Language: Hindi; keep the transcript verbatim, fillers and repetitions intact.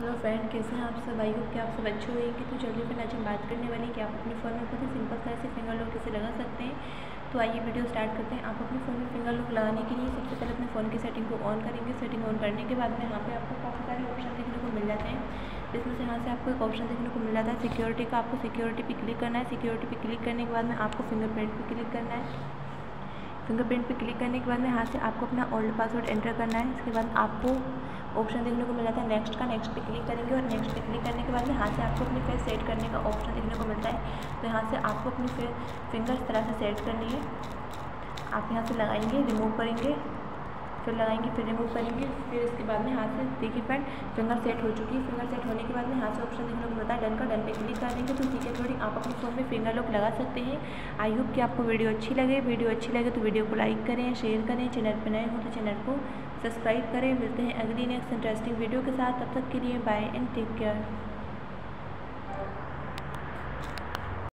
हेलो फ्रेंड, कैसे हैं आप सब? आई होप कि आप सब अच्छे होंगे। तो चलिए फिर आज हम बात करने वाले हैं कि आप अपने फ़ोन में बहुत ही सिंपल सा ऐसे फिंगर लॉक कैसे लगा सकते हैं। तो आइए वीडियो स्टार्ट करते हैं। आप अपने फ़ोन में फिंगर लॉक लगाने के लिए सबसे पहले अपने फ़ोन की सेटिंग को ऑन करेंगे। सेटिंग ऑन करने के बाद में यहाँ पे आपको काफ़ी सारे ऑप्शन देखने को मिल जाते हैं, जिसमें से यहाँ से आपको एक ऑप्शन देखने को मिल जाता है सिक्योरिटी का। आपको सिक्योरिटी पर क्लिक करना है। सिक्योरिटी पर क्लिक करने के बाद में आपको फिंगरप्रिंट पर क्लिक करना है। फिंगरप्रिंट पे क्लिक करने के बाद में यहाँ से आपको अपना ओल्ड पासवर्ड एंटर करना है। इसके बाद आपको ऑप्शन देखने को मिल जाता है नेक्स्ट का। नेक्स्ट पे क्लिक करेंगे और नेक्स्ट पे क्लिक करने के बाद में यहाँ से आपको अपनी फेस सेट करने का ऑप्शन देखने को मिलता है। तो यहाँ से आपको अपनी फिंगर इस तरह से सेट करनी है। आप यहाँ से लगाएंगे, रिमूव करेंगे, फिर लगाएंगे, फिर रिमूव करेंगे। फिर इसके बाद में यहाँ से देखिए फ्रेंड, फिंगर सेट हो चुकी है। फिंगर सेट होने के बाद में यहाँ से ऑप्शन देखने को मिलता है डन का। डन पे क्लिक कर देंगे तो ठीक है, थोड़ी आप अपने फ़ोन में फिंगर लॉक लगा सकते हैं। आई होप कि आपको वीडियो अच्छी लगे। वीडियो अच्छी लगे तो वीडियो को लाइक करें, शेयर करें। चैनल पर नए हो तो चैनल को सब्सक्राइब करें। मिलते हैं अगली नेक्स्ट इंटरेस्टिंग वीडियो के साथ। तब तक के लिए बाय एंड टेक केयर।